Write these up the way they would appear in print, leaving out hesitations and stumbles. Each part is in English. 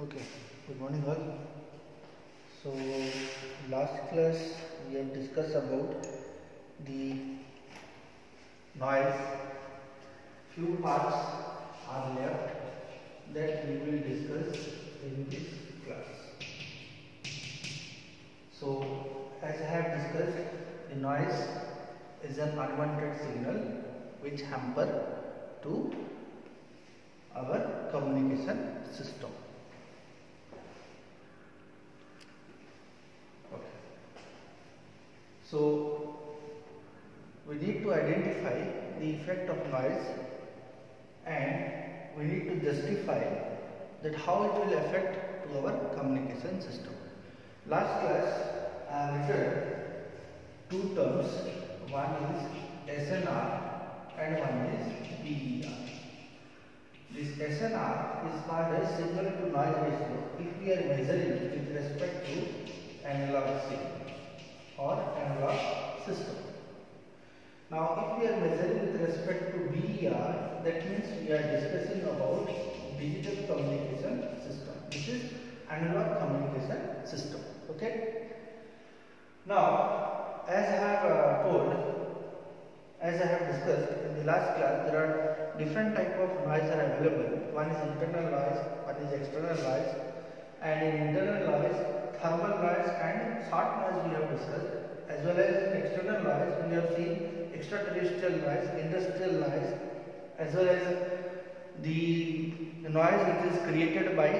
Okay, good morning all. So last class we have discussed about the noise. Few parts are left that we will discuss in this class. So as I have discussed, the noise is an unwanted signal which hamper to our communication system. So we need to identify the effect of noise and we need to justify that how it will affect to our communication system. Last class I have written two terms, one is SNR and one is BER. This SNR is called as signal to noise ratio if we are measuring with respect to analog signal or analog system. Now if we are measuring with respect to BER, that means we are discussing about digital communication system. This is analog communication system. Okay. Now as I have discussed in the last class, there are different type of noise are available. One is internal noise, one is external noise, and in internal noise, thermal noise and short noise we have discussed, as well as in external noise we have seen extraterrestrial noise, industrial noise, as well as the noise which is created by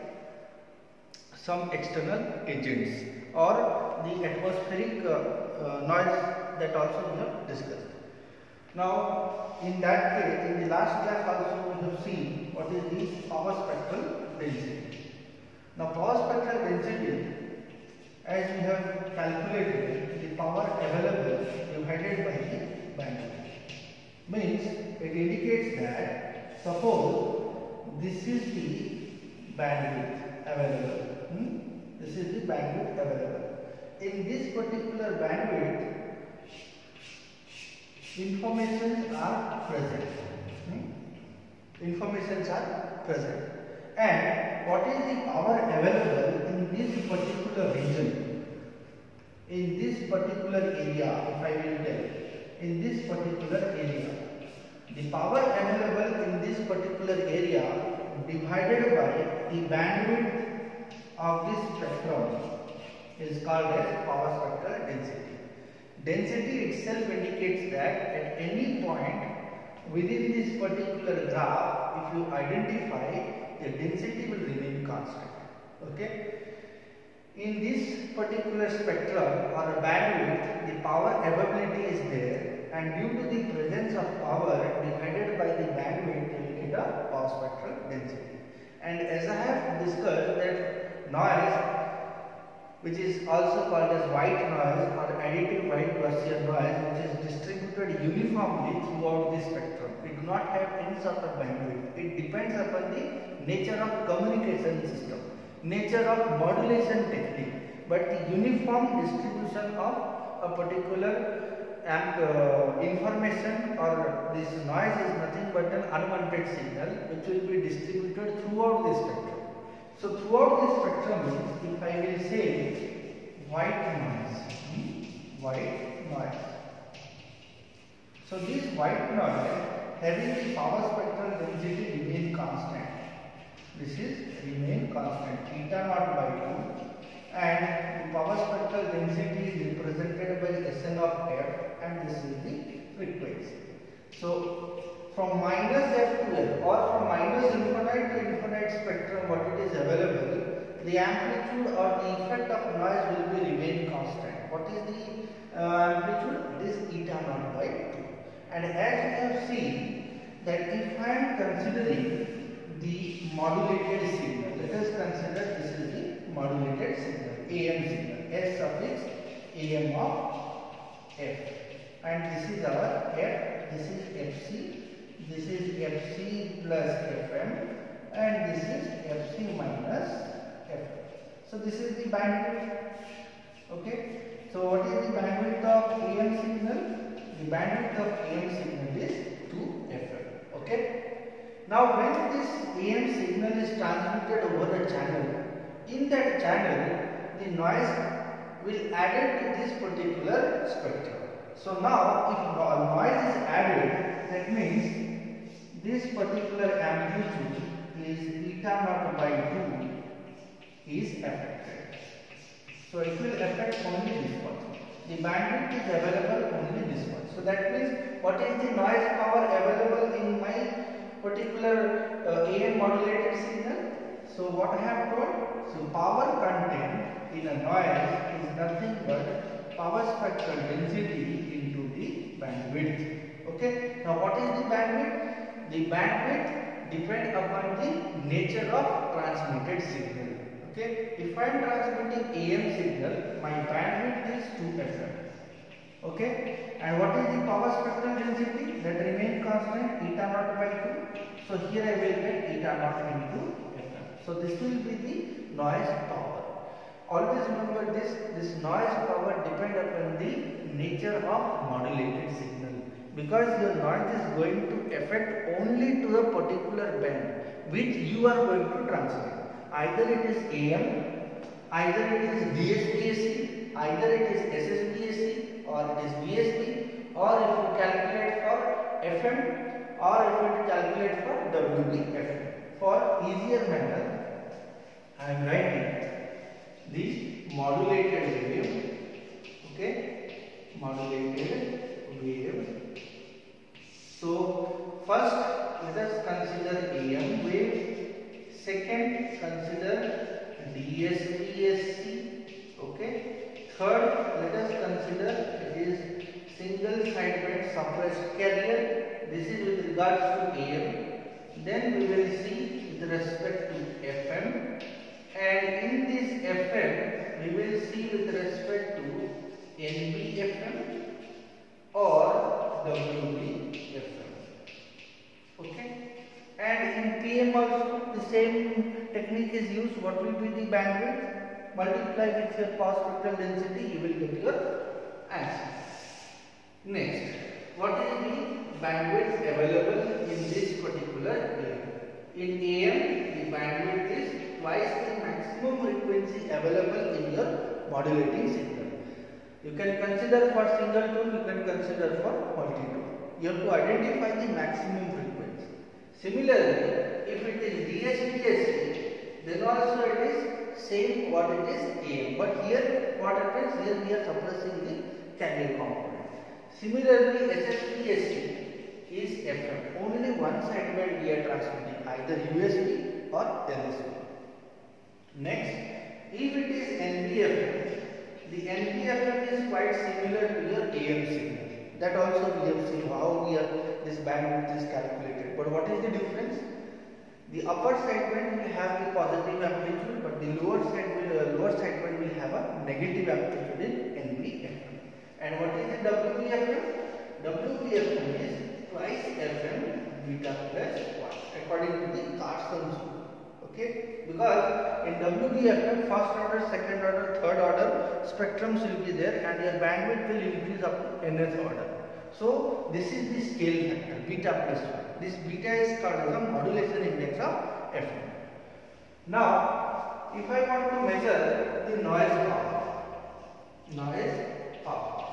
some external agents, or the atmospheric noise that also we have discussed. Now in that case, in the last class also we have seen what is the power spectral density. Now power spectral density, as we have calculated, the power available divided by the bandwidth, means it indicates that suppose this is the bandwidth available. This is the bandwidth available. In this particular bandwidth, informations are present. Informations are present. And what is the power available in this particular region, in this particular area, if I will tell, in this particular area, the power available in this particular area divided by the bandwidth of this spectrum is called as power spectral density. Density itself indicates that at any point within this particular graph, if you identify, the density will remain constant. Okay. In this particular spectrum or bandwidth, the power availability is there, and due to the presence of power divided by the bandwidth, you will get a power spectral density. And as I have discussed, that noise, which is also called as white noise or additive white Gaussian noise, which is distributed uniformly throughout the spectrum. We do not have any sort of bandwidth. It depends upon the nature of communication system, nature of modulation technique, but the uniform distribution of a particular information or this noise is nothing but an unwanted signal which will be distributed throughout the spectrum. So throughout this spectrum, if I will say white noise, so this white noise having the power spectral density remain constant. This is remain constant, eta naught by 2, and the power spectral density is represented by Sn of f, and this is the frequency. So from minus f to f, or from minus infinite to infinite spectrum, what it is available, the amplitude or the effect of noise will be remain constant. What is the amplitude? This eta naught by 2. And as we have seen that if I am considering the modulated signal, let us consider this is the modulated signal, AM signal, S suffix AM of f, and this is our f, this is fc, this is fc plus fm, and this is fc minus fm. So this is the bandwidth. Okay. So what is the bandwidth of AM signal? The bandwidth of AM signal is 2fm. Okay. Now when this AM signal is transmitted over the channel, in that channel the noise will added to this particular spectrum. So now if noise is added, that means this particular amplitude is eta naught by 2 is affected. So it will affect only this one. The bandwidth is available only this one. So that means what is the noise power available in my particular AM modulated signal? So what I have told? So power content in a noise is nothing but power spectral density into the bandwidth. Okay. Now what is the bandwidth? The bandwidth depends upon the nature of transmitted signal. Okay. If I am transmitting AM signal, my bandwidth is 2 FM. Okay. And what is the power spectral density? That remains constant, eta naught by 2. So here I will get eta naught into FM. So this will be the noise power. Always remember this noise power depends upon the nature of modulated signal, because your noise is going to affect only to the particular band which you are going to transmit. Either it is AM, either it is DSP-AC, either it is SSP-AC, or it is VSP, or if you calculate for FM, or if you calculate for WB-FM. For easier manner, I am writing this modulated wave. Okay, modulated wave. So first let us consider AM wave. Second, consider DSP-SC. Okay. Third, let us consider it is single sideband suppressed carrier. This is with regards to AM. Then we will see with respect to FM, and in this FM we will see with respect to NB-FM or WB-FM. Okay. And in PM also the same technique is used. What will be the bandwidth? Multiply with your power spectral density, you will get your answer. Next, what is the bandwidth available in this particular AM? In AM, the bandwidth is twice the maximum frequency available in your modulating signal. You can consider for single tone, you can consider for multi-tone. You have to identify the maximum frequency. Similarly, if it is DSP-SC, then also it is same what it is AM. But here what happens? Here we are suppressing the carrier component. Similarly, SSP-SC is FM. Only one sideband we are transmitting, either USB or LSB. Next, if it is NB-FM, the NB-FM is quite similar to your AM signal. That also we have seen how this bandwidth is calculated. But what is the difference? The upper sideband will have the positive amplitude, but the lower sideband will have a negative amplitude in NB-FM. And what is the WB-FM? WB-FM is twice FM beta plus 1 according to the Carlson's rule. Okay, because in WB-FM first order, second order, third order spectrums will be there, and your bandwidth will increase up to nth order. So this is the scale factor beta plus 1. This beta is called as a modulation index of FM. Now, if I want to measure the noise power.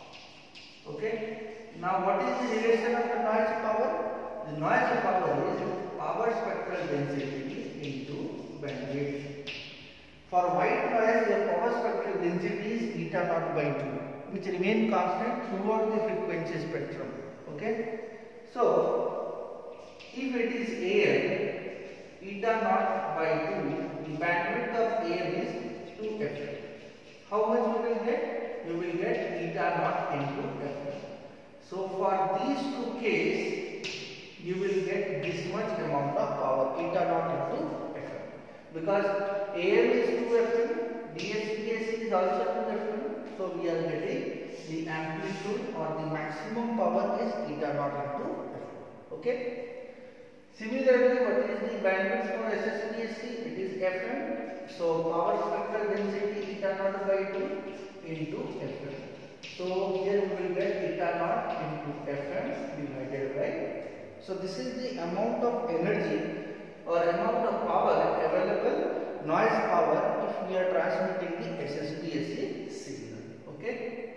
Okay. Now, what is the relation of the noise power? The noise power is power spectral density into bandwidth. For white noise, your power spectral density is eta naught by 2, which remain constant throughout the frequency spectrum. Okay. So, if it is AM, eta naught by 2, the bandwidth of AM is 2FM. How much we will get? We will get eta naught into FM. So, for these two cases, you will get this much amount of power, eta naught into FM. Because AM is 2FM, DSP-AC is also 2FM. So, we are getting the amplitude or the maximum power is eta naught into FM. Okay. Similarly, what is the bandwidth for SSP-SC? It is FM. So, power spectral density eta naught by 2 into FM. So, here we will get eta naught into FM divided by So this is the amount of energy or amount of power available, noise power, if we are transmitting the SSPSC signal. Okay.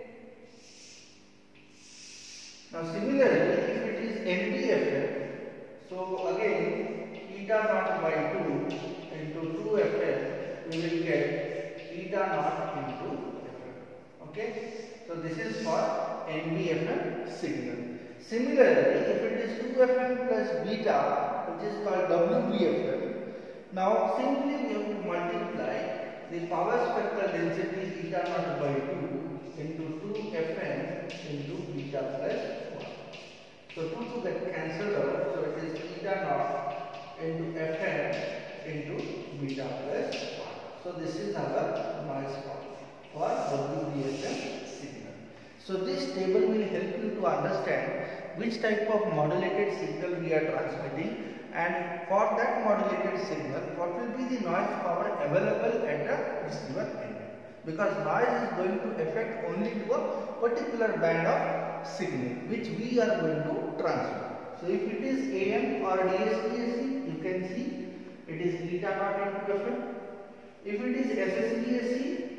Now similarly, if it is NDFM, so again eta naught by 2 into 2FM, we will get eta naught into FM. Okay. So this is for NDFM signal. Similarly, if it is 2FM plus beta, which is called WBFM, now simply we have to multiply the power spectral density eta naught by 2 into 2FM into beta plus 1. So 2 get cancelled out, so it is eta naught into FM into beta plus 1. So this is our noise power for WBFM signal. So this table will help you to understand which type of modulated signal we are transmitting, and for that modulated signal what will be the noise power available at the receiver end, because noise is going to affect only to a particular band of signal which we are going to transmit. So if it is AM or DSPSC, you can see it is eta naught into FM. If it is SSPSC,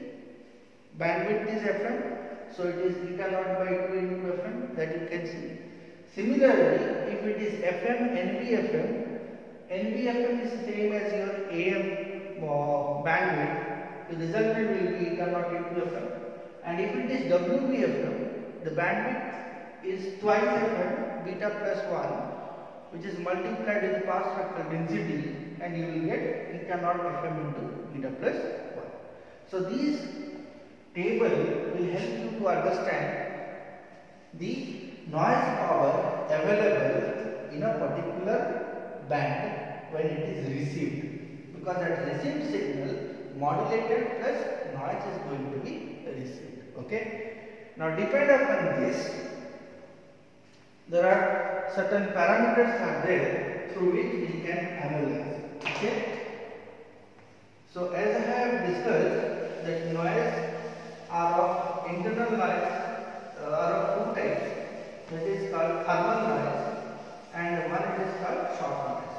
bandwidth is FM, so it is eta naught by 2 into FM, that you can see. Similarly, if it is FM, NBFM, NBFM is same as your AM bandwidth, the resultant will be eta naught into FM. And if it is WBFM, the bandwidth is twice FM, beta plus 1, which is multiplied with the power spectral density, and you will get eta naught FM into beta plus 1. So these table will help you to understand the noise power available in a particular band when it is received, because that received signal modulated plus noise is going to be received. Okay. Now depend upon this, there are certain parameters are there through which we can analyze. Okay. So as I have discussed, that noise are of internal noise are of two types, that is called thermal noise and one is called shock noise.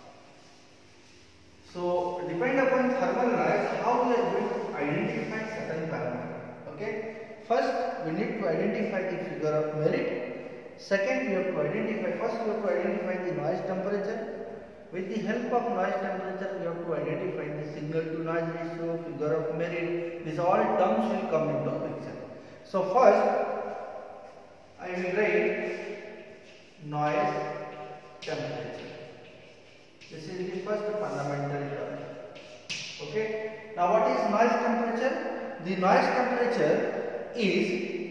So depend upon thermal noise, how we are going to identify certain parameters. Okay. First we need to identify the figure of merit. Second, we have to identify the noise temperature. With the help of noise temperature, we have to identify the signal to noise ratio, figure of merit. These all terms will come into picture. So first, I will write noise temperature. This is the first fundamental term. Okay. Now, what is noise temperature? The noise temperature is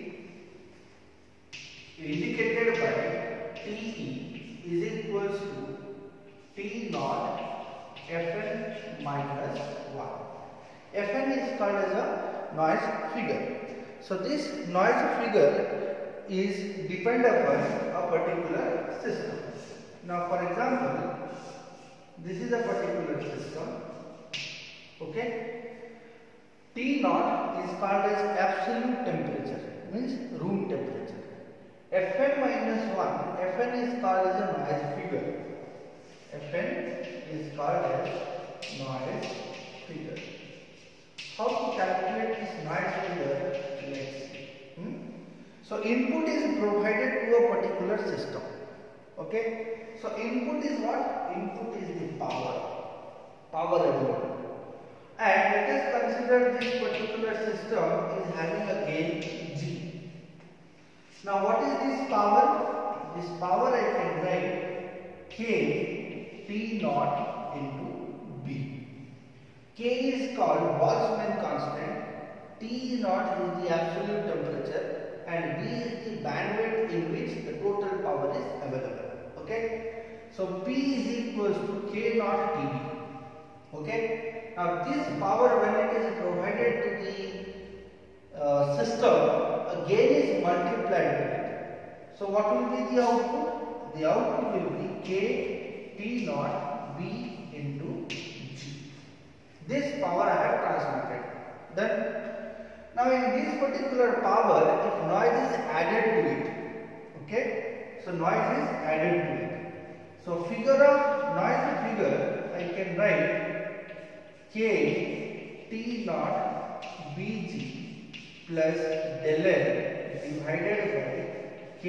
indicated by TE is equals to T naught Fn minus 1. Fn is called as a noise figure. So this noise figure is depend upon a particular system. Now for example, this is a particular system. Okay. T naught is called as absolute temperature, means room temperature. Fn minus 1, Fn is called as a noise figure. Fn is called as noise figure. How to calculate this noise figure? Let's see. So input is provided to a particular system. Okay. So input is what? Input is the power available. And let us consider this particular system is having a gain G. Now what is this power? This power I can write K T naught into B. K is called Boltzmann constant, T naught is the absolute temperature, and B is the bandwidth in which the total power is available. Okay. So P is equals to K naught TB. Okay. Now this power, when it is provided to the system, again is multiplied with it. So what will be the output? The output will be K T naught B into G. This power I have transmitted. Then now in this particular power, if noise is added to it, okay, so noise is added to it. So figure of noise figure, I can write K T naught Bg plus del L divided by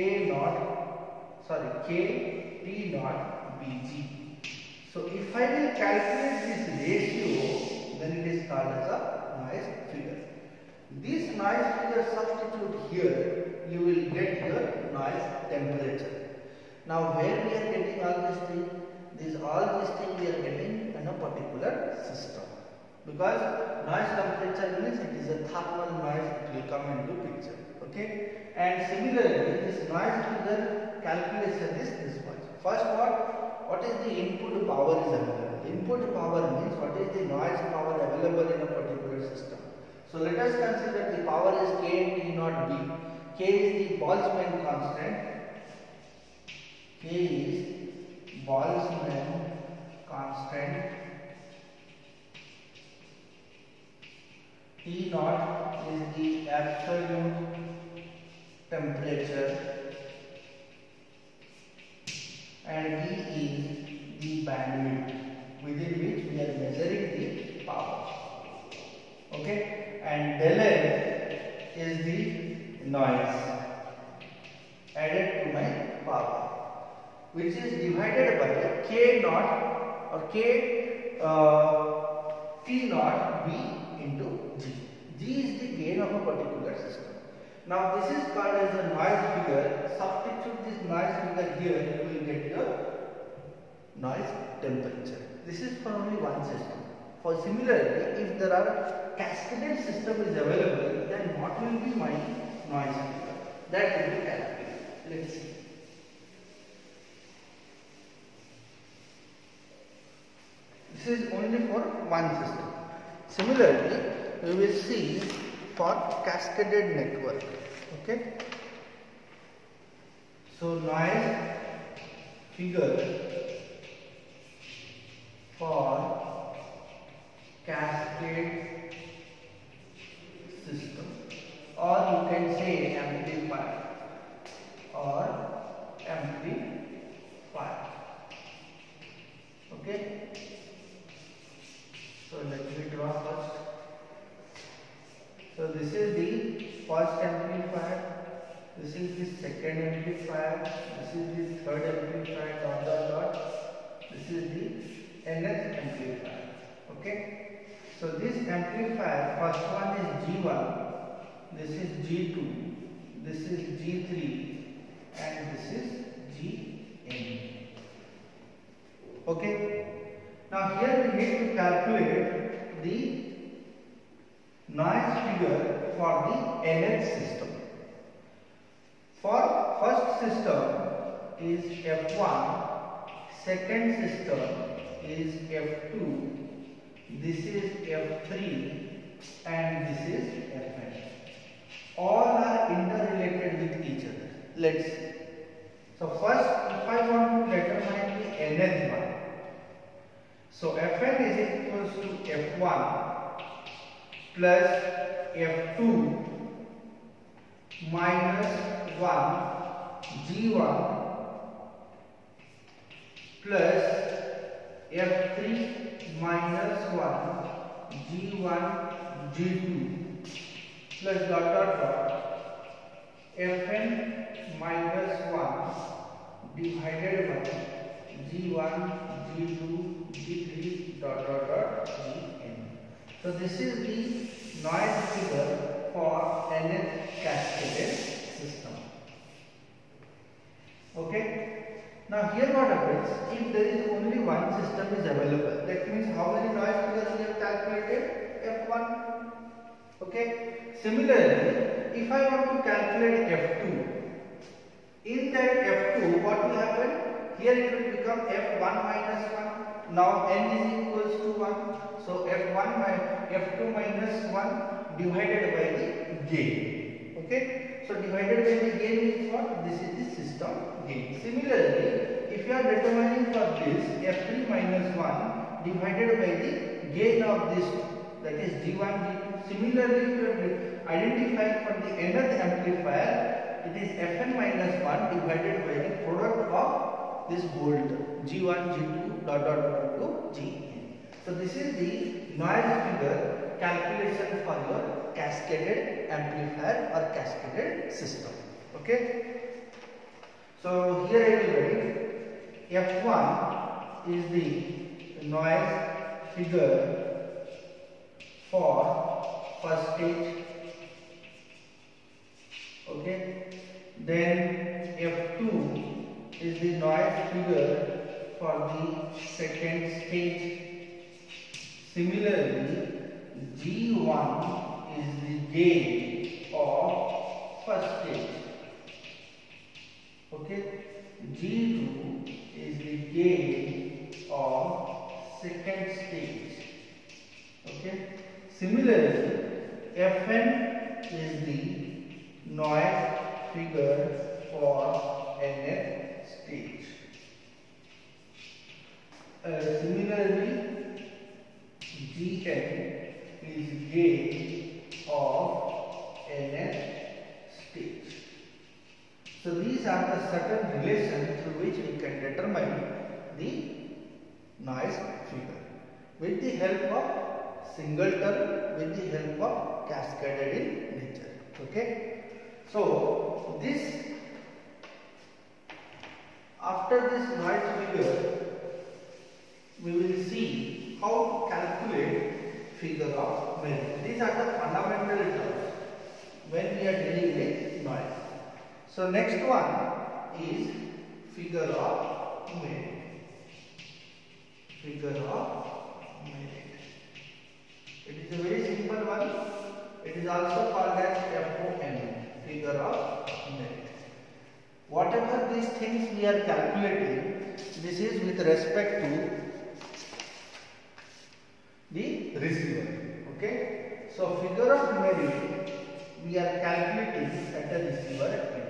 K T naught Bg. So if I will calculate this ratio, then it is called as a noise figure. This noise figure substitute here, you will get your noise temperature. Now where we are getting all these things? All these things we are getting in a particular system. Because noise temperature means it is a thermal noise, it will come into picture. Okay? And similarly, this noise figure calculation is this much. First, what is the input power is available? Input power means what is the noise power available in a particular system. So let us consider the power is K T naught B. K is the Boltzmann constant. K is Boltzmann constant. T naught is the absolute temperature, and B is the bandwidth within which we are measuring the power. Okay, and del L is the noise added to my power, which is divided by K naught or T naught B into G. G is the gain of a particular system. Now this is called as a noise figure. Substitute this noise figure here, you will get your noise temperature. This is for only one system. For similarly, if there are cascaded system is available, then what will be my noise figure? That will be calculated. Let's see. This is only for one system. Similarly, we will see for cascaded network. Okay. So noise figure for cascade system, or you can say amplifier or amplifier. Okay. So let me draw first. So this is the first amplifier, this is the second amplifier, this is the third amplifier, dot dot dot. This is the nth amplifier. Okay. So this amplifier, first one is G1, this is G2, this is G3, and this is Gn. Okay. Now here we need to calculate the noise figure for the nth system. For first system is F1, second system is F2, this is F3, and this is Fn. All are interrelated with each other. Let's see. So first, if I want to determine the nth one, so Fn is equals to F1 plus F2 minus 1 G1 plus F3 minus 1 G1 G2 plus dot dot dot Fn minus 1 divided by G1 G2 G3 dot dot dot Gn. So this is the noise figure for nth cascaded system. Okay. Now here what happens, if there is only one system is available, that means how many noise figures we have calculated? F1. Okay. Similarly, if I want to calculate F2, in that F2 what will happen? Here it will become F1 minus 1. Now n is equals to 1. So F1 by F2 minus 1 divided by the gain. Okay. So divided by the gain is what? This is the system gain. Similarly, if you are determining for this F3 minus 1 divided by the gain of this, that is G1, G2. Similarly, if you are identifying for the nth amplifier, it is Fn minus 1 divided by the product of this whole term G1, G2 dot dot dot to Gn. So this is the noise figure calculation for your cascaded amplifier or cascaded system. Okay. So here I will write F1 is the noise figure for first stage. Okay. Then F2 is the noise figure for the second stage. Similarly, G1 is the gain of first stage. Okay. G2 is the gain of second stage. Okay. Similarly, Fn is the noise figure for nth stage. Similarly, Gn is gain of nth stage. So these are the certain relations through which we can determine the noise figure with the help of singleton, with the help of cascaded in nature. Okay. So this, after this noise figure, we will see how to calculate figure of merit. These are the fundamental terms when we are dealing with noise. So next one is figure of merit. Figure of merit. It is a very simple one. It is also called as FOM, figure of merit. Whatever these things we are calculating, this is with respect to the receiver. Okay. So figure of merit we are calculating at the receiver end.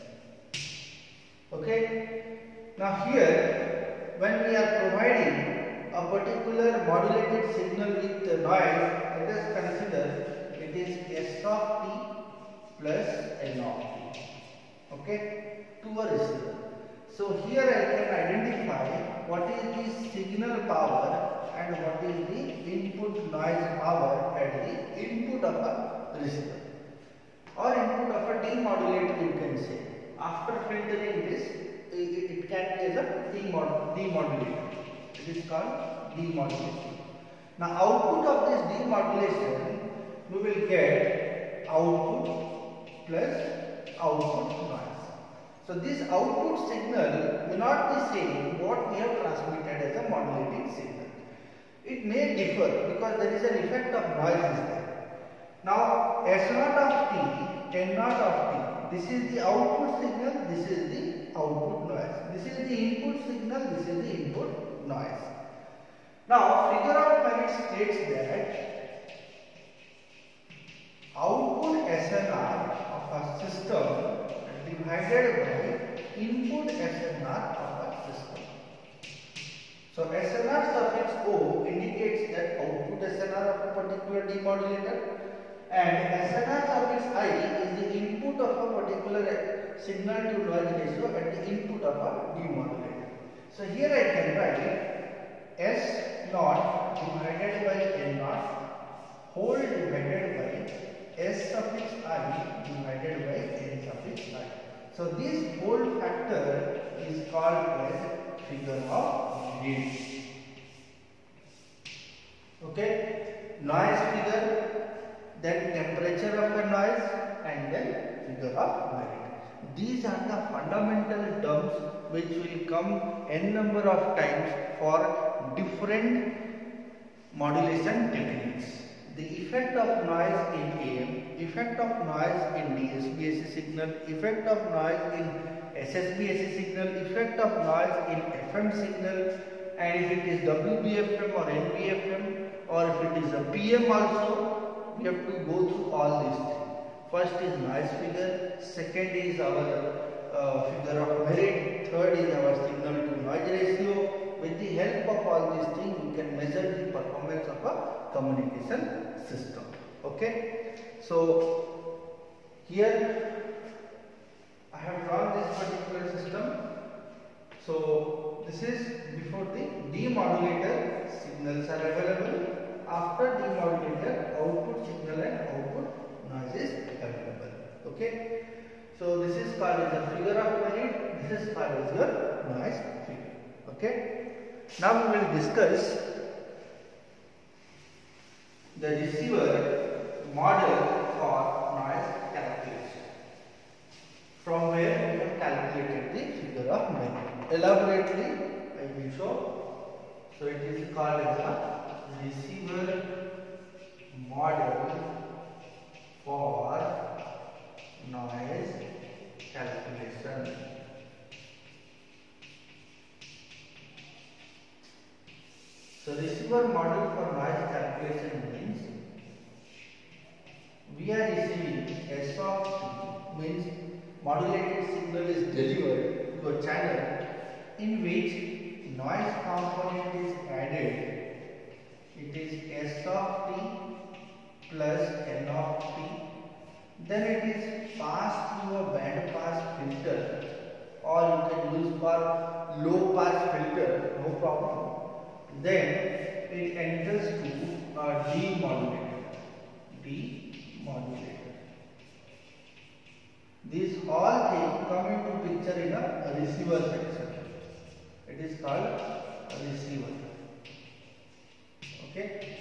Okay. Now here, when we are providing a particular modulated signal with the noise, let us consider it is S of t plus N of t. Okay, to a receiver. So here I can identify what is the signal power and what is the input noise power at the input of a receiver or input of a demodulator, you can say. After filtering this, it can be as a demodulator. It is called demodulation. Now output of this demodulation, we will get output plus output noise. So this output signal will not be same what we have transmitted as a modulating signal. It may differ because there is an effect of noise there. Now S0 of t, N0 of t. This is the output signal, this is the output noise. This is the input signal, this is the input noise. Now, figure of merit states that output SNR of a system divided by input SNR of a system. So, SNR suffix O indicates that output SNR of a particular demodulator, and SNR suffix I is the input of a particular signal to noise ratio at the input of a demodulator. So here I can write S naught divided by N naught whole divided by S suffix I divided by N suffix I. So this whole factor is called as figure of merit. Okay, noise figure, then temperature of the noise, and then figure of merit. These are the fundamental terms which will come n number of times for different modulation techniques. The effect of noise in AM, effect of noise in DSB-AC signal, effect of noise in SSB-AC signal, effect of noise in FM signal, and if it is WBFM or NBFM, or if it is a PM also, we have to go through all these things. First is noise figure, second is our figure of merit, third is our signal to noise ratio. With the help of all these things, we can measure the performance of a communication system. Okay, so here I have drawn this particular system. So this is before the demodulator signals are available. After demodulator, output signal and output noise is available. Okay. So this is called as a figure of merit. This is called as your noise figure. Okay. Now we will discuss the receiver model for noise calculation. From where we have calculated the figure of merit. Elaborately, I will show. So it is called as a receiver model for noise calculation. So receiver model for noise calculation means we are receiving S of t, means modulated signal is delivered to a channel in which noise component is added. It is S of t plus N of t. Then it is passed through a band pass filter, or you can use for low pass filter, no problem. Then it enters to a demodulator. These all things come into picture in a receiver section. It is called a receiver. Okay.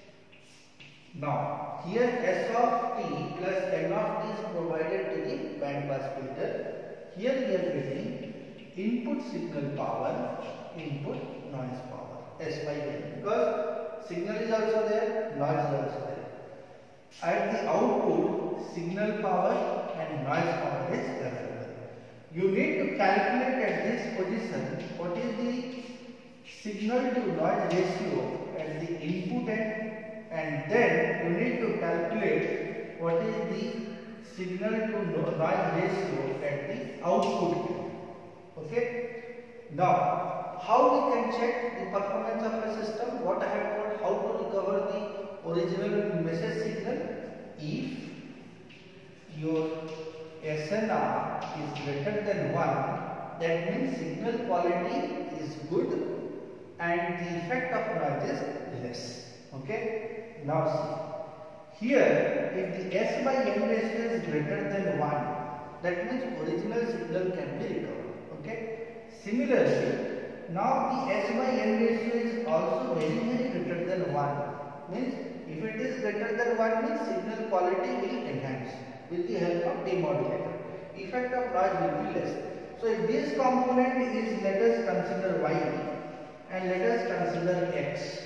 Now here S of t plus N of t is provided to the band pass filter. Here we are getting input signal power, input noise power, S by N, because signal is also there, noise is also there. At the output, signal power and noise power is available. You need to calculate at this position what is the signal to noise ratio at the input end, and then you need to calculate what is the signal to noise ratio at the output end. Okay. Now, how we can check the performance of a system? What I have told, how to recover the original message signal? If your SNR is greater than 1, that means signal quality is good and the effect of noise is less. Okay. Now see, here if the S by N ratio is greater than 1, that means original signal can be recovered. Okay. Similarly, now the S by N ratio is also very greater than 1. Means if it is greater than 1 means signal quality will enhance with the help of demodulator. Effect of noise will be less. So if this component is, let us consider Y and let us consider X,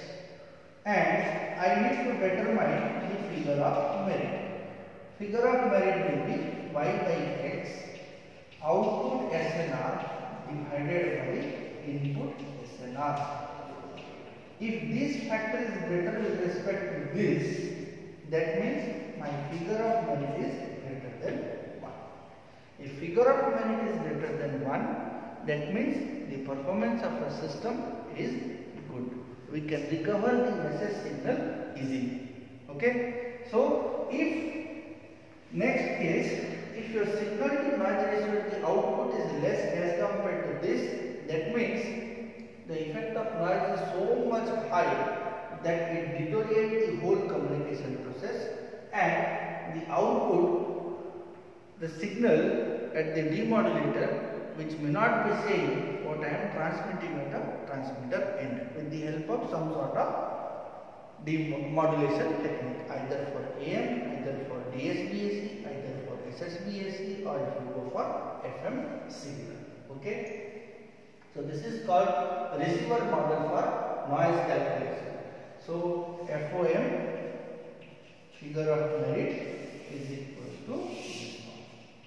and I need to determine the figure of merit. Figure of merit will be Y by X, output SNR divided by input SNR. If this factor is greater with respect to this, that means my figure of merit is greater than 1. If figure of merit is greater than 1, that means the performance of a system is good. We can recover the message signal easily. Okay. So if next case, if your signal to noise ratio at the output is less as compared to this, that means the effect of noise is so much high that it deteriorates the whole communication process, and the output, the signal at the demodulator, which may not be saying what I am transmitting at the transmitter end, with the help of some sort of demodulation technique, either for AM, either for DSB-AC, either for SSB-AC, or if you go for FM signal. Okay. So this is called receiver model for noise calculation. So FOM, figure of merit, is equal to this one.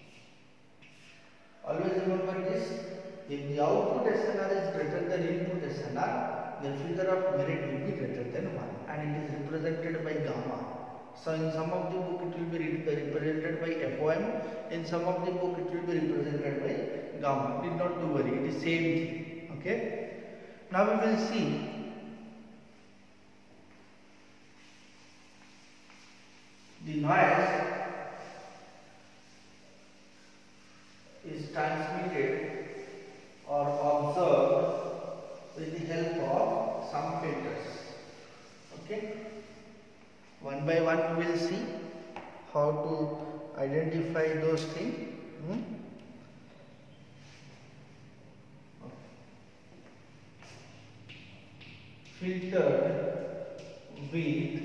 Always remember this. If the output SNR is greater than input SNR, the figure of merit will be greater than 1, and it is represented by gamma. So in some of the book it will be represented by FOM, in some of the book it will be represented by gamma. Need not to worry, it is same thing. Okay. Now we will see the noise is transmitted or observed Okay, one by one we will see how to identify those things. Filtered with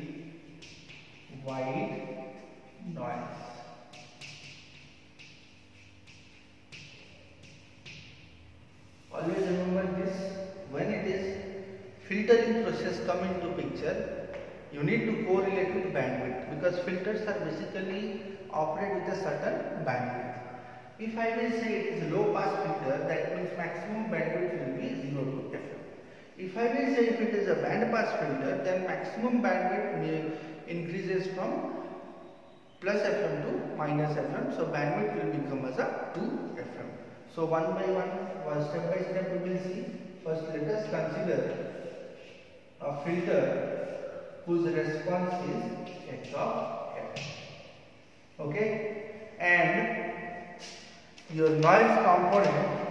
white noise. Always remember this, when it is filtering process come into picture, you need to correlate with bandwidth, because filters are basically operate with a certain bandwidth. If I will say it is a low pass filter, that means maximum bandwidth will be 0 to FM. If I will say if it is a band pass filter, then maximum bandwidth increases from plus FM to minus FM. So bandwidth will become as a 2 FM. So one by one, step by step we will see. First let us consider a filter whose response is H of F. Okay, and your noise component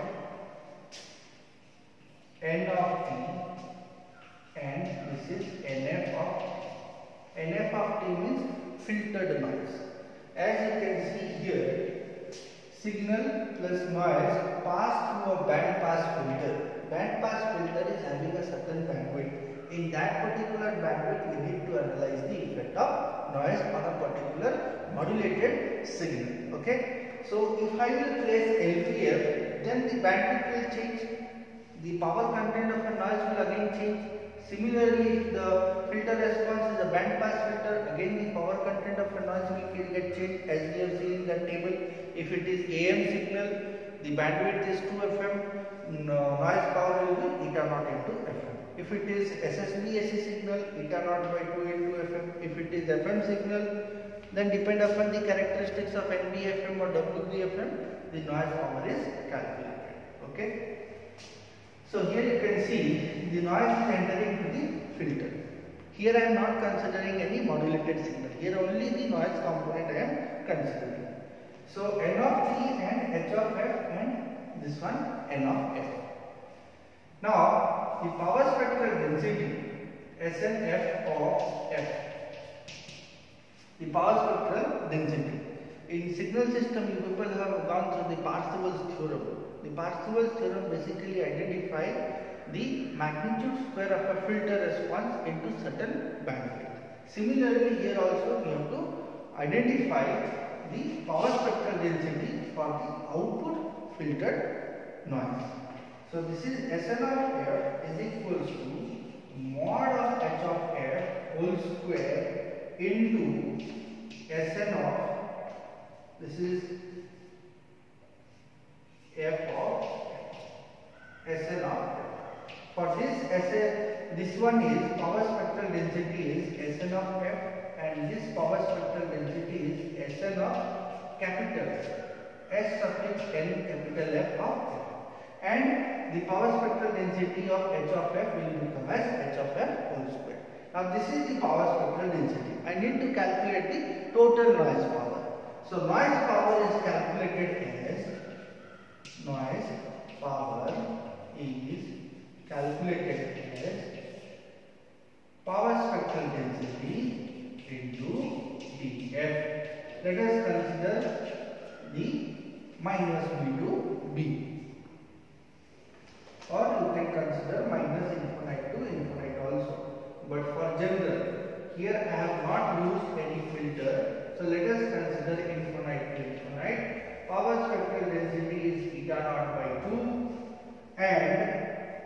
N of T, and this is NF of T. NF of T means filtered noise. As you can see here, signal plus noise pass through a band pass filter. Band pass filter is having a certain bandwidth. In that particular bandwidth, we need to analyze the effect of noise on a particular modulated signal. Okay, so if I will place LPF, then the bandwidth will change. The power content of a noise will again change. Similarly, if the filter response is a band pass filter, again the power content of a noise will get changed, as we have seen in the table. If it is AM signal, the bandwidth is 2 FM, noise power will be eta naught into FM. If it is SSB-AC signal, eta naught by 2 into FM. If it is FM signal, then depend upon the characteristics of NB-FM or WB-FM, the noise power is calculated. Okay. So here you can see the noise is entering to the filter. Here I am not considering any modulated signal. Here only the noise component I am considering. So N of T and H of F, and this one N of F. Now the power spectral density SNF of F. The power spectral density. In signal system, you people have gone through the Parseval's theorem. The Parseval's theorem basically identifies the magnitude square of a filter response into certain bandwidth. Similarly, here also we have to identify the power spectral density for the output filtered noise. So this is Sn of F is equals to mod of H of F whole square into Sn of, this is F of Sn of F. For this one is power spectral density is Sn of F, and this power spectral density is Sn of capital S suffix n capital F of F, and the power spectral density of H of F will become as H of F whole square. Now this is the power spectral density. I need to calculate the total noise power. So noise power is calculated as noise power is calculated as power spectral density into dF. Let us consider the minus B to B, or you can consider minus infinite to infinite also. But for general, here I have not used any filter, so let us consider infinite to infinite. Power spectral density is eta naught by 2, and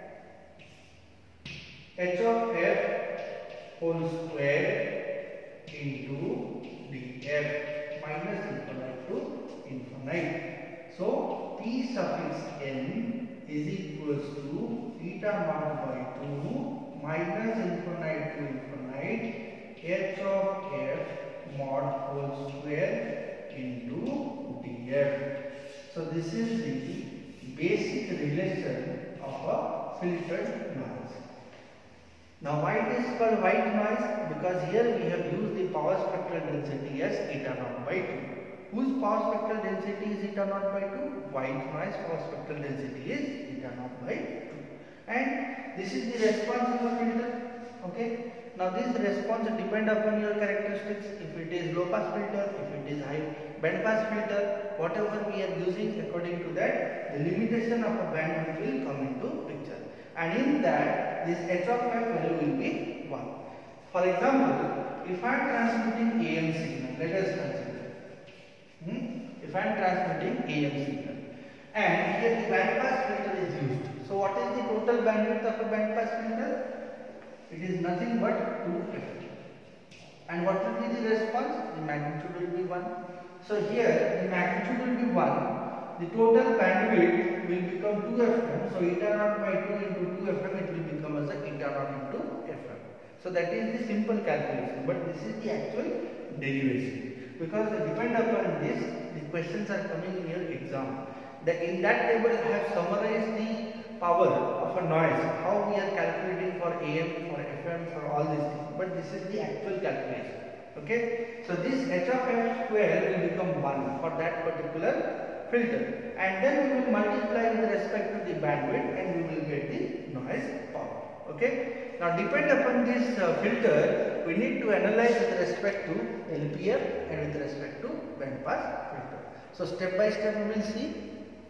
H of F whole square into dF, minus infinite to infinite. So P suffix n is equals to eta naught by 2 minus infinite to infinite H of F mod whole square into dF. So this is the basic relation of a filtered noise. Now why it is called white noise? Because here we have used the power spectral density as eta naught by 2. Whose power spectral density is eta naught by 2? White noise power spectral density is eta naught by 2. And this is the response of a filter. Okay. Now this response depend upon your characteristics. If it is low pass filter, if it is high band pass filter, whatever we are using, according to that the limitation of a bandwidth will come into picture, and in that this h of f value will be 1. For example, if I am transmitting AM signal, let us consider, if I am transmitting AM signal and here the band pass filter is used. So what is the total bandwidth of a band pass filter? It is nothing but 2f. And what will be the response? The magnitude will be 1. So here the magnitude will be 1. The total bandwidth will become 2fm. So eta naught by 2 into 2fm, it will become as a eta naught into fm. So that is the simple calculation, but this is the actual derivation, because depend upon this the questions are coming in your exam. In that table I have summarized the power of a noise, how we are calculating for AM, for FM, for all these things, but this is the actual calculation. Okay, so this h of f square will become 1 for that particular filter, and then we will multiply with respect to the bandwidth and we will get the noise power. Okay, now depend upon this filter, we need to analyze with respect to LPF and with respect to band pass filter. So step by step we will see.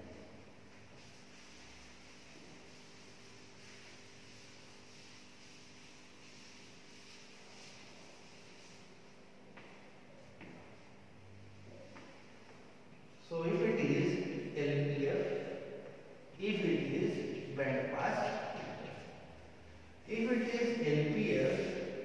So if it is LPF, if it is band pass, if it is LPF,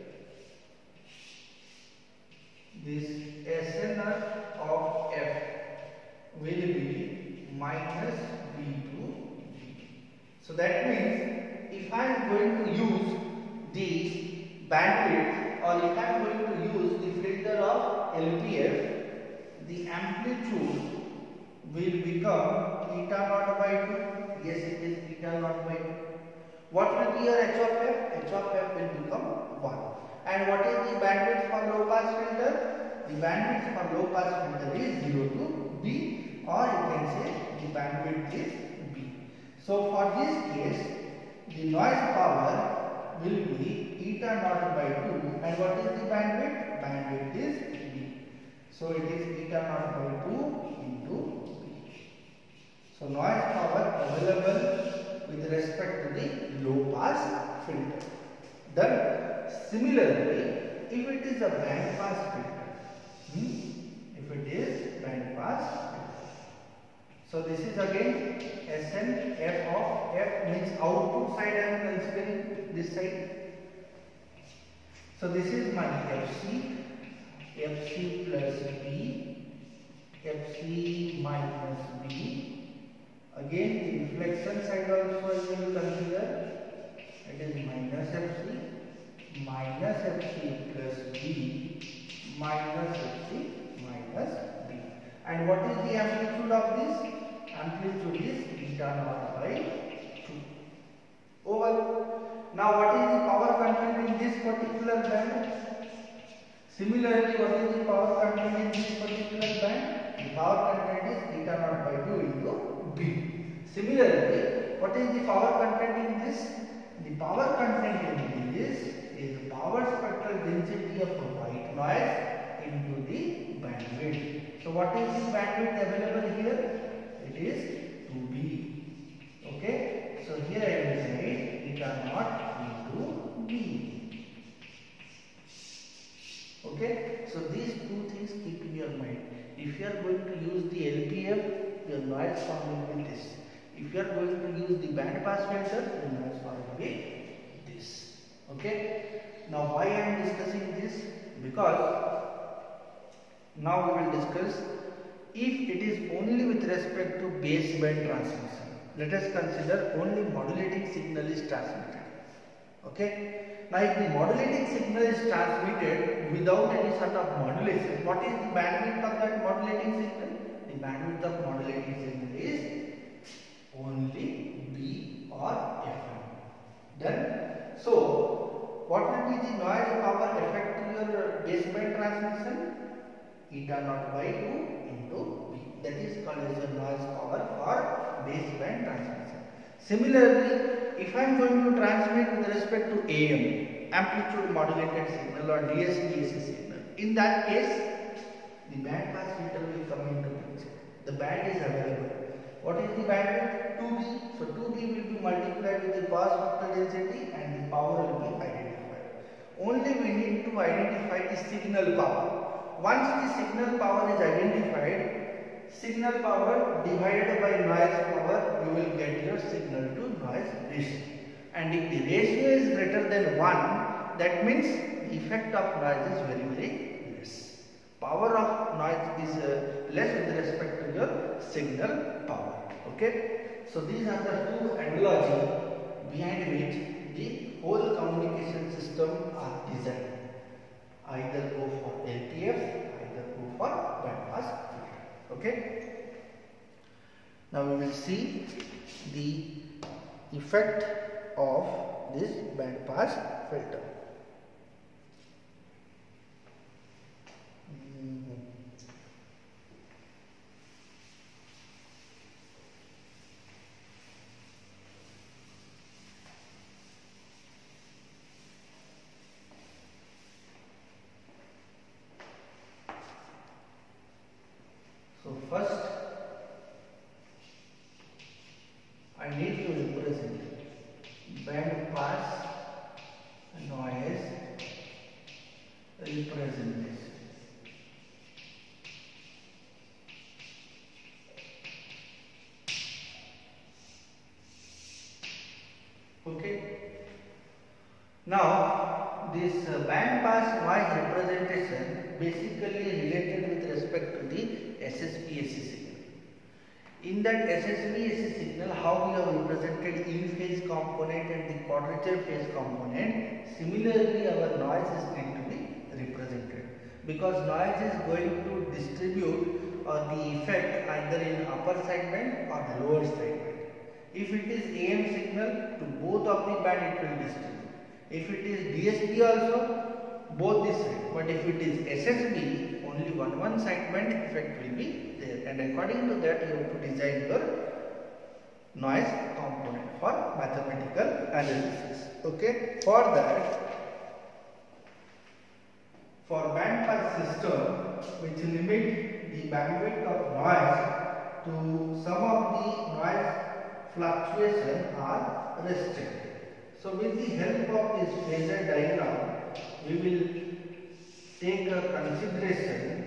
this SNR of F will be minus B to B. So that means if I am going to use the bandwidth, or if I am going to use the filter of LPF, the amplitude will become eta naught by 2. Yes, it is eta naught by 2. What will be your h of f? H of f will become 1. And what is the bandwidth for low pass filter? The bandwidth for low pass filter is 0 to B, or you can say the bandwidth is B. So for this case, the noise power will be eta naught by 2, and what is the bandwidth? Bandwidth is B. So it is eta naught by 2 into B. So noise power available with respect to the low pass filter. Then similarly, if it is a band pass filter, if it is band pass filter, so this is again Sn f of f, means output side I am considering this side. So this is my Fc plus B, Fc minus B. Again the reflection side also I will consider, it is minus Fc plus B minus Fc minus B. And what is the amplitude of this? Amplitude is eta naught by 2. Over. Now what is the power content in this particular band? Similarly, what is the power content in this particular band? The power content is eta naught by 2 into B. Similarly, what is the power content in this? The power content in this is the power spectral density of white noise into the bandwidth. So what is the bandwidth available here? It is 2B. Okay. So here I will say eta naught into B. Okay. So these two things keep in your mind. If you are going to use the LPF, your noise form will be this. If you are going to use the band pass filter, your noise form will be this. Okay. Now why I am discussing this? Because now we will discuss if it is only with respect to baseband transmission. Let us consider only modulating signal is transmitted. Okay. Now if the modulating signal is transmitted without any sort of modulation, what is the bandwidth of that modulating signal? The bandwidth of modulating signal is only B or FM. Then, so what will be the noise power effect to your baseband transmission? Eta naught by 2 into B. That is called as the noise power for baseband transmission. Similarly, if I am going to transmit with respect to AM, amplitude modulated signal or DSP-AC signal. In that case, the band pass filter will come into picture. The band is available. What is the bandwidth? 2B. So 2B will be multiplied with the pass vector density and the power will be identified. Only we need to identify the signal power. Once the signal power is identified, signal power divided by noise power, you will get your signal to noise ratio. And if the ratio is greater than 1, that means the effect of noise is very, very less. Power of noise is less with respect to your signal power. Okay. So these are the two analogy behind which the whole communication system are designed. Either go for LTF, either go for bandpass filter. Okay. Now we will see the effect of this bandpass filter. So first, I need to represent band pass noise representation. Okay. Now this band pass noise representation basically related with respect to the SSPAC signal. In that SSPAC signal, how we have represented in phase component and the quadrature phase component, similarly our noise is going to be represented, because noise is going to distribute the effect either in upper segment or lower segment. If it is AM signal, to both of the band it will distribute. If it is DSP also, both the side. But if it is SSB, only one segment effect will be there. And according to that, you have to design your noise component for mathematical analysis. Okay. For that, for bandpass system, which limit the bandwidth of noise to some of the noise fluctuation are restricted. So with the help of this phasor diagram, we will take a consideration.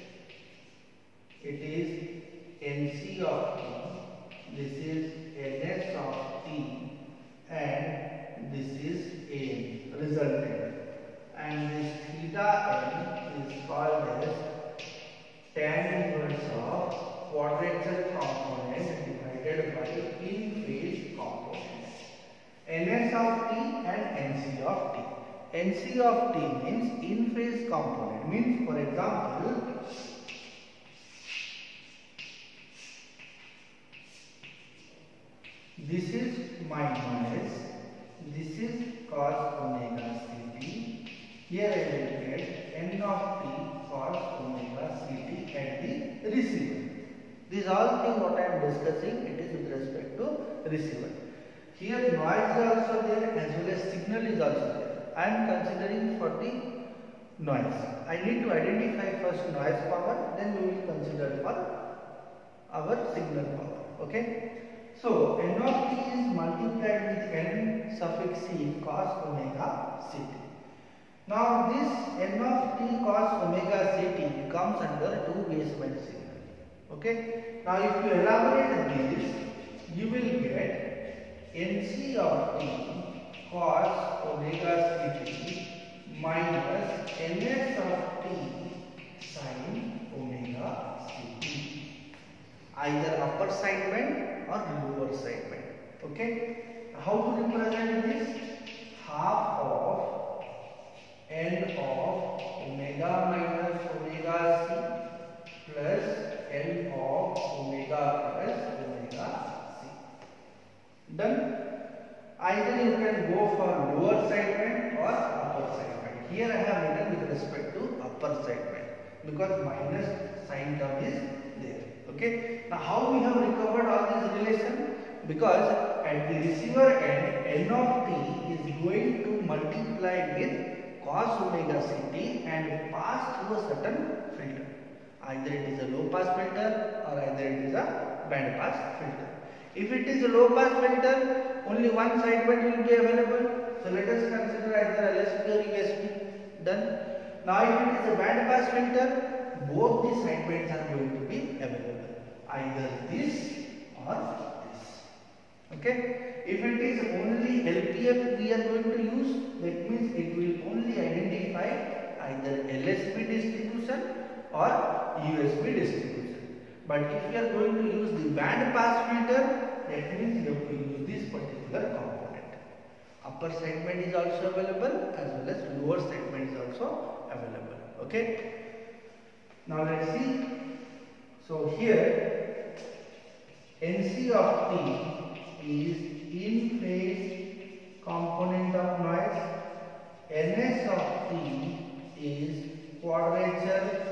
It is NC of T, this is NS of T, and this is AM resultant. And this theta n is called as tan inverse of quadrature component divided by in phase component. NS of T and NC of T. NC of T means in phase component, means for example, this is my noise, this is cos omega Ct. Here I will get N of T cos omega Ct at the receiver. These all things what I am discussing, it is with respect to receiver. Here noise is also there as well as signal is also there. I am considering for the noise. I need to identify first noise power, then we will consider for our signal power. Okay. So N of T is multiplied with N suffix C cos omega Ct. Now this N of T cos omega Ct comes under two baseband signal. Okay. Now if you elaborate this, you will get NC of T cos omega Ct minus Ns of T sin omega Ct. Either upper segment or lower segment. Okay. How to represent this? Half of N of omega minus omega C plus N of omega plus omega C. Done. Either you can go for lower segment or upper segment. Here I have written with respect to upper segment because minus sign term is there. Okay. Now how we have recovered all this relation? Because at the receiver end, N of T is going to multiply with cos omega ct and pass through a certain filter. Either it is a low pass filter or either it is a band pass filter. If it is a low pass filter, only one sideband will be available. So let us consider either LSB or USB. Done. Now if it is a band pass filter, both the sidebands are going to be available. Either this or this. Okay. If it is only LPF we are going to use, that means it will only identify either LSB distribution or USB distribution. But if we are going to use the band pass filter, that means you have to use this particular component. Upper segment is also available as well as lower segment is also available. Okay. Now let's see. So here NC of T is in phase component of noise. NS of T is quadrature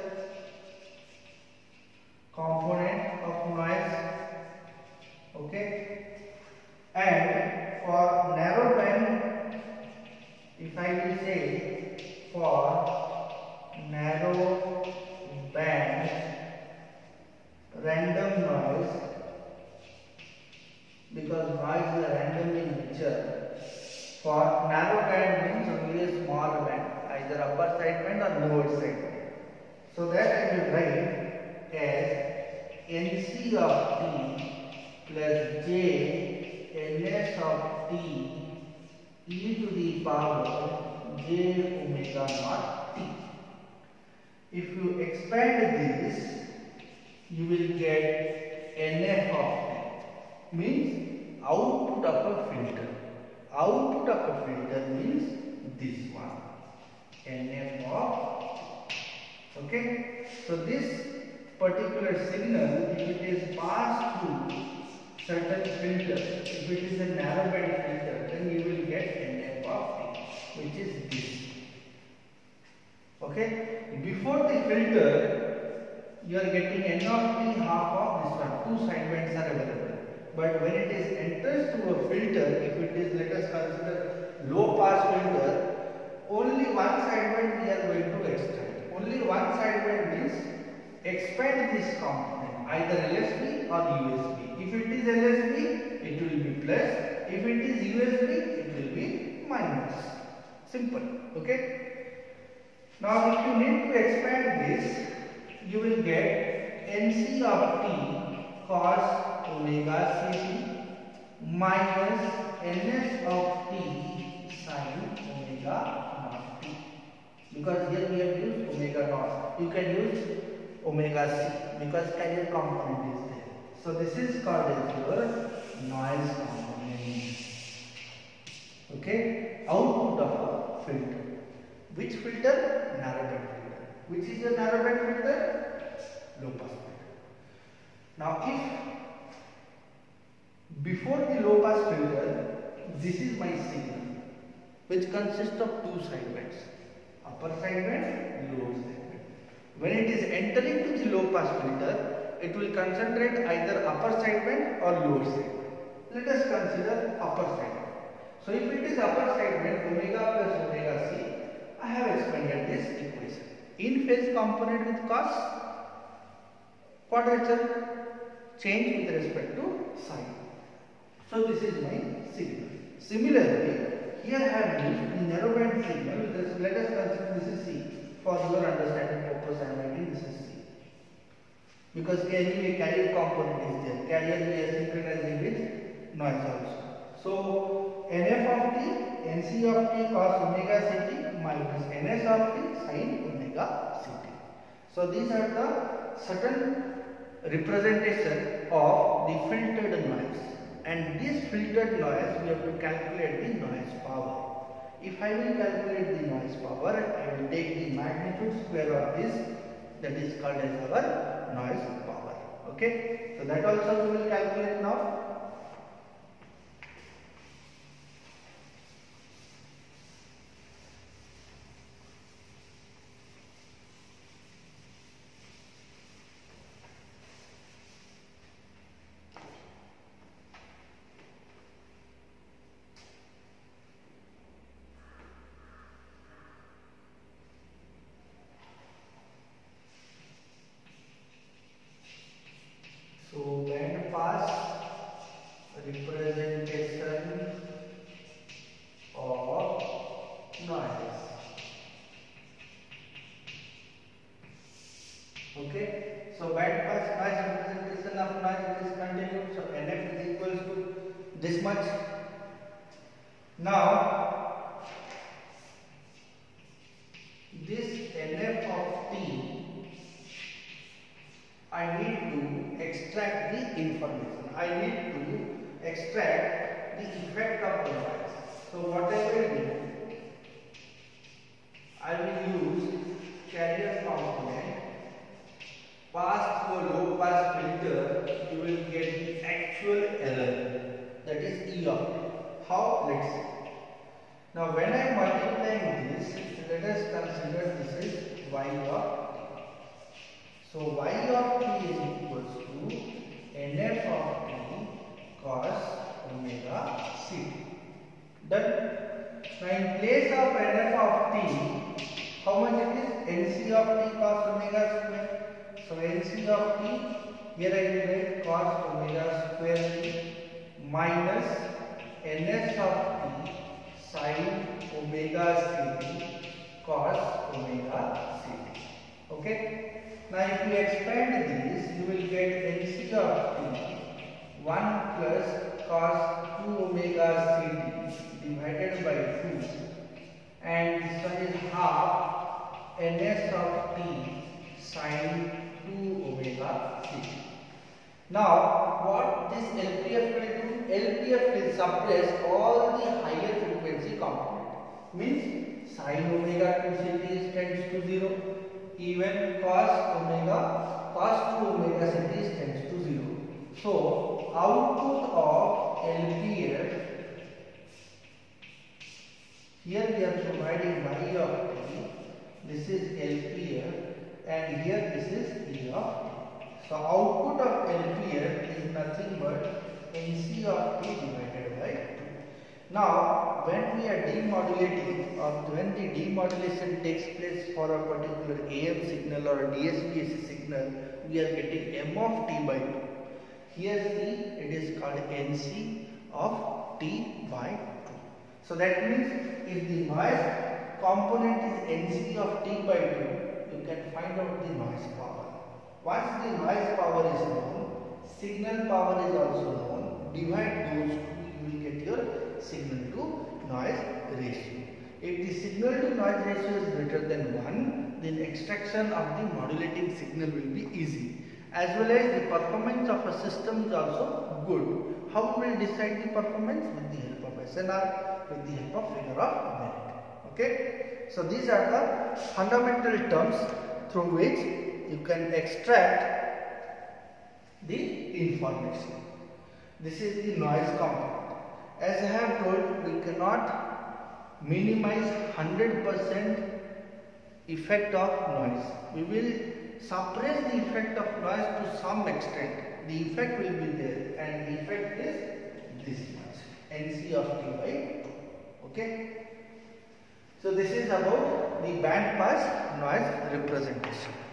component of noise. Okay. And for narrow band, if I will say for narrow band random noise, because noise is a random in nature, for narrow band means only a small band, either upper sideband or lower sideband. So that I will write as NC of T plus J Ns of T e to the power j omega naught T. If you expand this, you will get NF of T, means output of a filter. Output of a filter means this one, NF of T. Okay. So this particular signal, if it is passed through certain filter, if it is a narrow band filter, then you will get NF of T, which is this. Okay. Before the filter, you are getting N of T half of this one. Two sidebands are available. But when it is enters through a filter, if it is, let us consider low pass filter, only one sideband we are going to extract. Only one sideband means expand this component, either LSB or USB. If it is LSB, it will be plus. If it is USB, it will be minus. Simple. Okay. Now if you need to expand this, you will get NC of T cos omega ct minus Ns of T sin omega naught T. Because here we have used omega naught. You can use omega c because carrier component is there. So this is called as your noise component. Okay. Output of a filter. Which filter? Narrow band filter. Which is your narrow band filter? Low pass filter. Now if before the low pass filter, this is my signal, which consists of two sidebands, upper sideband, lower sideband. When it is entering to the low pass filter, it will concentrate either upper sideband or lower sideband. Let us consider upper sideband. So if it is upper sideband, omega plus omega c, I have expanded this equation. In phase component with cos, quadrature, change with respect to sine. So this is my signal. Similarly, here I have used the narrow band signal. Let us consider this is C. For your understanding purpose, I am writing this is C. Because anyway carrier component is there. Carrier we are synchronizing with noise also. So NF of T, NC of T cos omega ct minus Ns of T sin omega ct. So these are the certain representation of the filtered noise. And this filtered noise, we have to calculate the noise power. If I will calculate the noise power, I will take the magnitude square of this, that is called as our noise power. Okay. So that also we will calculate now. noise. Okay, so band pass noise representation of noise is continued. So NF is equals to this much. Now this NF of T, I need to extract the information. I need to extract the effect of the noise. So what I will do, I will use carrier component. Pass through low pass filter, you will get the actual error, that is E of T. How? Let's see. Now when I am multiplying this, let us consider this is Y of T. So Y of T is equals to NF of T cos omega C. Done. Now in place of NF of T, how much it is? NC of T cos omega square. So NC of T, here I will write cos omega square T minus NS of T sin omega ct cos omega ct. Okay. Now if you expand this, you will get NC of T 1 plus cos 2 omega ct divided by 2, and this one is half NS of T sin 2 omega ct. Now what this LPF will do? LPF will suppress all the higher frequency component. Means sin omega 2 ct tends to 0, even cos 2 omega ct tends to 0. So output of LPF, here we are providing Y of T, this is LPF, and here this is E of T. So output of LPF is nothing but NC of T divided by 2. Now when we are demodulating, or when the demodulation takes place for a particular AM signal or a DSP-AC signal, we are getting M of T by 2. Here see, it is called NC of T by 2. So that means if the noise component is NC of T by 2, you can find out the noise power. Once the noise power is known, signal power is also known. Divide those two, you will get your signal to noise ratio. If the signal to noise ratio is greater than 1, then extraction of the modulating signal will be easy. As well as the performance of a system is also good. How we will decide the performance? With the help of SNR, with the help of figure of merit. Okay. So these are the fundamental terms through which you can extract the information. This is the noise component. As I have told, we cannot minimize 100% effect of noise. We will suppress the effect of noise to some extent. The effect will be there, and the effect is this much, NC of T by 2. Okay. So this is about the band pass noise representation.